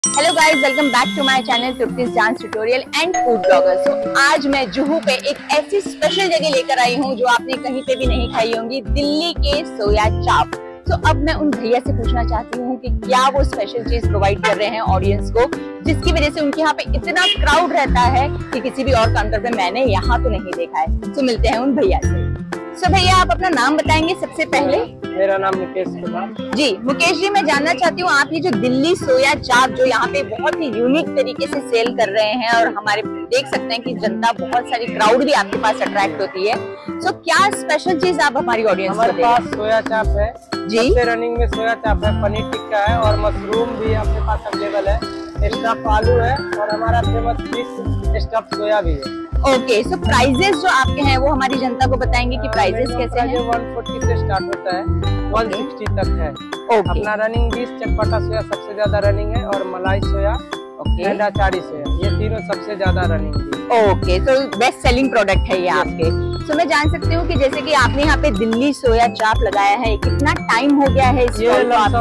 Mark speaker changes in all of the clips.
Speaker 1: Hello guys, welcome back to my channel Tripti's dance tutorial and food blogger. So आज मैं जुहू पे एक ऐसी स्पेशल जगह लेकर आई हूँ जो आपने कहीं पे भी नहीं खाई होंगी, दिल्ली के सोया चाप। तो अब मैं उन भैया से पूछना चाहती हूँ कि क्या वो स्पेशल चीज प्रोवाइड कर रहे हैं ऑडियंस को, जिसकी वजह से उनके यहाँ पे इतना क्राउड रहता है कि किसी भी और काउंटर पे मैंने यहाँ तो नहीं देखा है। तो मिलते हैं उन भैया से। सो भैया, आप अपना नाम बताएंगे सबसे पहले?
Speaker 2: मेरा नाम मुकेश कुमार।
Speaker 1: जी मुकेश जी, मैं जानना चाहती हूँ आप ये जो दिल्ली सोया चाप जो यहाँ पे बहुत ही यूनिक तरीके से सेल कर रहे हैं और हमारे देख सकते हैं कि जनता बहुत सारी क्राउड भी आपके पास अट्रैक्ट होती है। सो क्या स्पेशल चीज आप हमारी ऑडियंस को
Speaker 2: हमारे पास सोया चाप है
Speaker 1: जी,
Speaker 2: सबसे रनिंग में सोया चाप है, पनीर टिक्का है और मशरूम भी अपने पास अवेलेबल है, स्टफ आलू है और हमारा फेमस फिश स्टफ सोया भी है।
Speaker 1: ओके। सो प्राइजेस जो आपके हैं वो हमारी जनता को बताएंगे कि प्राइजेस कैसे हैं?
Speaker 2: 140 से स्टार्ट होता है, 160 तक है।
Speaker 1: ओके।
Speaker 2: अपना रनिंग 20 चटपटा सोया सबसे ज्यादा रनिंग है और मलाई सोया, ठंडा चारी सोया, ये तीनों सबसे ज्यादा रनिंग है।
Speaker 1: ओके, तो बेस्ट सेलिंग प्रोडक्ट है ये आपके। तो मैं जान सकती हूँ कि जैसे कि आपने यहाँ पे दिल्ली सोया चाप लगाया है, कितना टाइम हो गया है?
Speaker 2: ये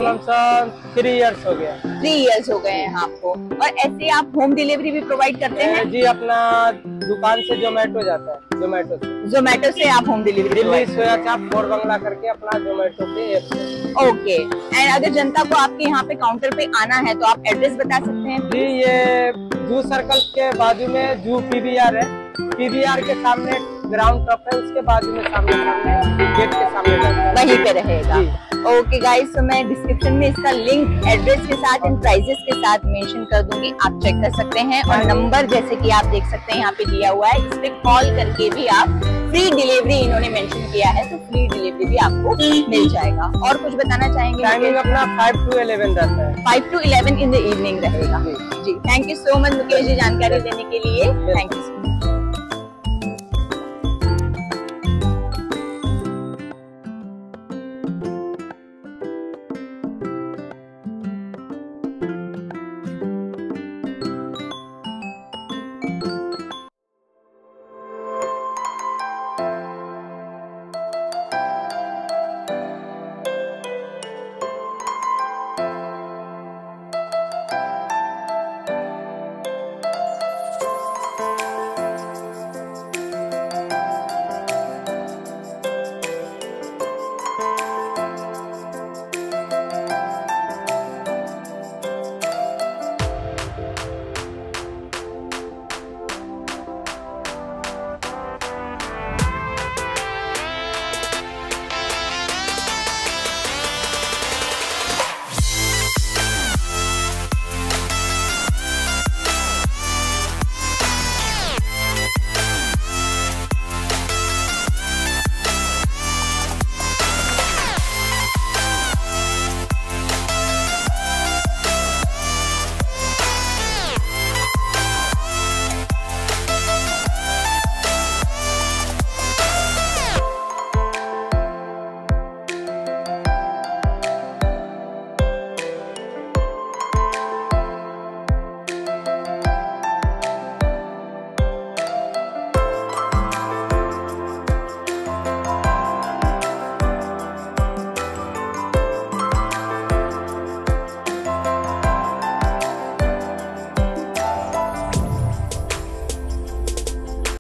Speaker 2: लमसम 3 इयर्स हो गया।
Speaker 1: 3 इयर्स हो गए हैं आपको। और ऐसे आप होम डिलीवरी भी प्रोवाइड करते हैं?
Speaker 2: जी, अपना दुकान से जोमेटो जाता है, जोमेटो से
Speaker 1: आप होम डिलीवरी?
Speaker 2: दिल्ली सोया चाप बोर बंगला करके अपना जोमेटो के ऐप से।
Speaker 1: ओके। एंड अगर जनता को आपके यहाँ पे काउंटर पे आना है तो आप एड्रेस बता सकते हैं?
Speaker 2: जी, ये जू सर्कल के बाजू में जू पीवीआर है, पीवीआर के सामने ग्राउंड टॉप है, उसके बाजू में सामने गेट के सामने
Speaker 1: वहीं पे रहेगा। ओके गाइस, तो मैं डिस्क्रिप्शन में इसका लिंक एड्रेस के साथ एंड प्राइजेस के साथ मेंशन कर दूंगी, आप चेक कर सकते हैं। और नंबर जैसे कि आप देख सकते हैं यहाँ पे दिया हुआ है, इस पे कॉल करके भी आप फ्री डिलीवरी इन्होंने मेंशन किया है, तो फ्री डिलीवरी भी आपको मिल जाएगा। और कुछ बताना चाहेंगे?
Speaker 2: टाइमिंग अपना 5 to 11 रहता है,
Speaker 1: 5 to 11 इन द इवनिंग रहेगा। जी, thank you so much Mukesh ji जानकारी देने के लिए। Thank you so much.